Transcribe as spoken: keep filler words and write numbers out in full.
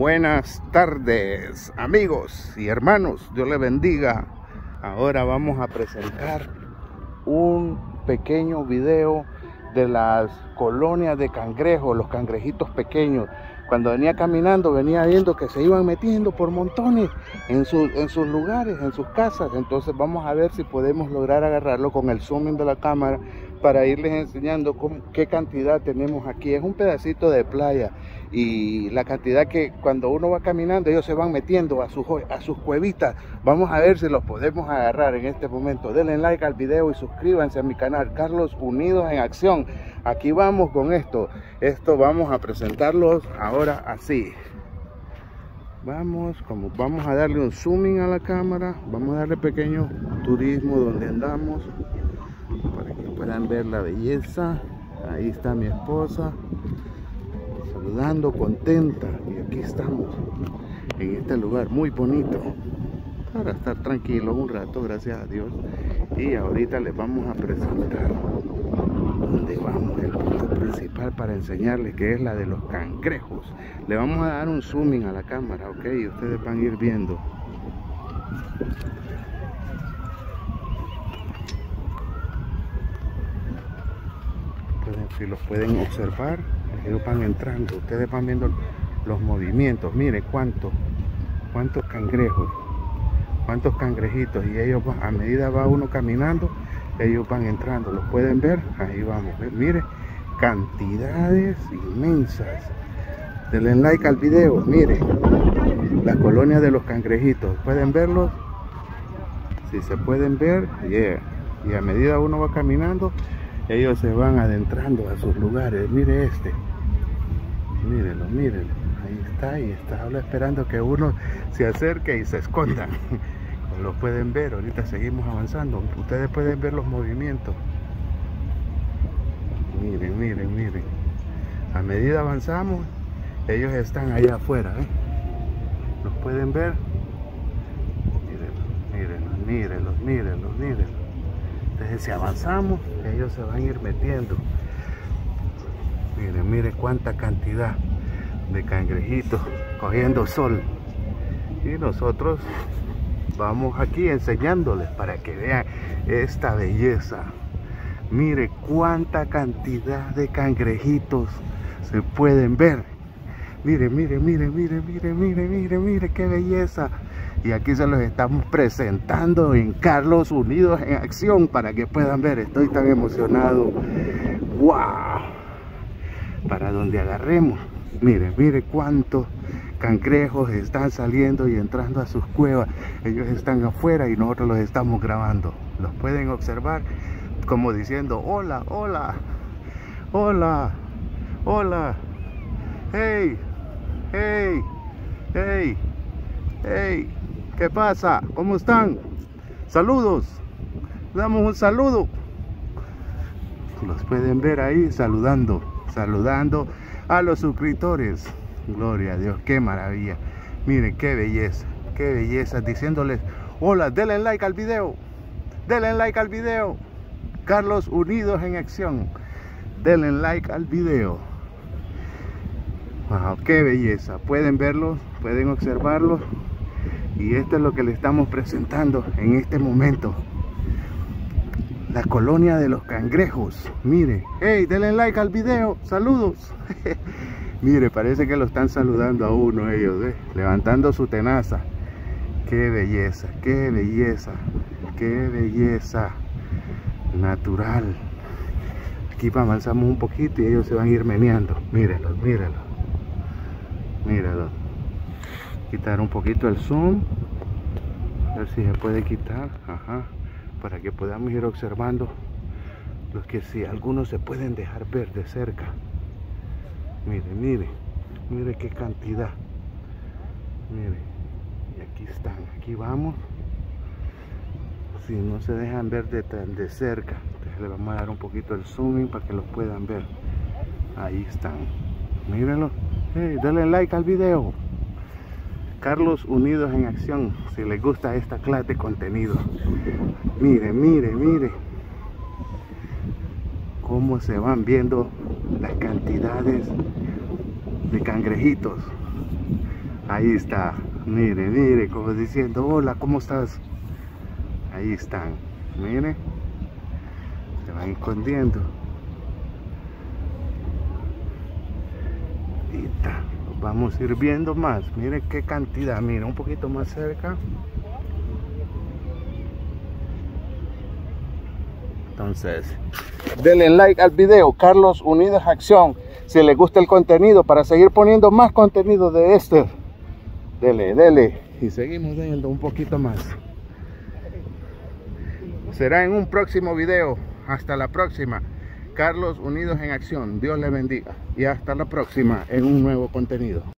Buenas tardes, amigos y hermanos, Dios les bendiga. Ahora vamos a presentar un pequeño video de las colonias de cangrejos, los cangrejitos pequeños. Cuando venía caminando, venía viendo que se iban metiendo por montones en, su, en sus lugares, en sus casas. Entonces vamos a ver si podemos lograr agarrarlo con el zooming de la cámara para irles enseñando cómo, qué cantidad tenemos aquí. Es un pedacito de playa y la cantidad que cuando uno va caminando ellos se van metiendo a sus, a sus cuevitas. Vamos a ver si los podemos agarrar en este momento. Denle like al video y suscríbanse a mi canal Carlos Unidos en Acción. Aquí vamos con esto. Esto vamos a presentarlos ahora así. Vamos, como vamos a darle un zooming a la cámara, vamos a darle pequeño turismo donde andamos para que puedan ver la belleza. Ahí está mi esposa saludando, contenta, y aquí estamos en este lugar muy bonito para estar tranquilos un rato, gracias a Dios. Y ahorita les vamos a presentar donde vamos, el punto principal para enseñarles, que es la de los cangrejos. Le vamos a dar un zooming a la cámara, ok, y ustedes van a ir viendo. Pueden, si los pueden observar, ellos van entrando, ustedes van viendo los movimientos. Mire cuántos cuántos cangrejos, cuántos cangrejitos, y ellos van, a medida va uno caminando, ellos van entrando. Los pueden ver, ahí vamos, mire, cantidades inmensas. Denle like al video, mire, la colonia de los cangrejitos, pueden verlos, si se pueden ver, yeah. Y a medida uno va caminando, ellos se van adentrando a sus lugares. Mire este, mírenlo, mírenlo, ahí está, y está habla esperando que uno se acerque y se escondan. Lo pueden ver, ahorita seguimos avanzando, ustedes pueden ver los movimientos. Miren, miren, miren, a medida avanzamos, ellos están allá afuera, ¿eh? ¿Los pueden ver? Mírenlos, mírenlos, mírenlos, mírenlos, mírenlos. Entonces si avanzamos, ellos se van a ir metiendo. Miren, miren cuánta cantidad de cangrejitos cogiendo sol. Y nosotros vamos aquí enseñándoles para que vean esta belleza. Mire cuánta cantidad de cangrejitos se pueden ver. Mire, mire, mire, mire, mire, mire, mire, mire qué belleza. Y aquí se los estamos presentando en Carlos Unidos en Acción para que puedan ver. Estoy tan emocionado. ¡Wow! Para donde agarremos. Mire, mire cuántos cangrejos están saliendo y entrando a sus cuevas. Ellos están afuera y nosotros los estamos grabando. Los pueden observar como diciendo hola, hola, hola, hola, hey, hey, hey, hey, ¿qué pasa? ¿Cómo están? Saludos, damos un saludo. Los pueden ver ahí saludando, saludando a los suscriptores. Gloria a Dios, qué maravilla. Miren qué belleza, qué belleza, diciéndoles hola, denle like al video, denle like al video. Carlos Unidos en Acción, denle like al video. Wow, qué belleza, pueden verlos, pueden observarlos, y esto es lo que le estamos presentando en este momento. La colonia de los cangrejos. Mire, hey, denle like al video, saludos. Mire, parece que lo están saludando a uno ellos, ¿eh? Levantando su tenaza. Qué belleza, qué belleza, qué belleza natural. Aquí avanzamos un poquito y ellos se van a ir meneando. Mírenlos, mírenlos, mírenlos. Quitar un poquito el zoom, a ver si se puede quitar, ajá, para que podamos ir observando los que sí, algunos se pueden dejar ver de cerca. Mire, mire, mire qué cantidad. Mire, y aquí están, aquí vamos. Si no se dejan ver de, de cerca, entonces le vamos a dar un poquito el zooming para que los puedan ver. Ahí están, mírenlo. Hey, denle like al video. Carlos Unidos en Acción, si les gusta esta clase de contenido. Mire, mire, mire cómo se van viendo las cantidades de cangrejitos. Ahí está, mire, mire, como diciendo, hola, ¿cómo estás? Ahí están, mire, se van escondiendo. Ahorita los vamos a ir viendo más, mire qué cantidad, mire, un poquito más cerca. Entonces, denle like al video, Carlos Unidos Acción, si les gusta el contenido, para seguir poniendo más contenido de este. Dele, dele. Y seguimos viendo un poquito más. Será en un próximo video. Hasta la próxima. Carlos Unidos en Acción. Dios le bendiga. Y hasta la próxima en un nuevo contenido.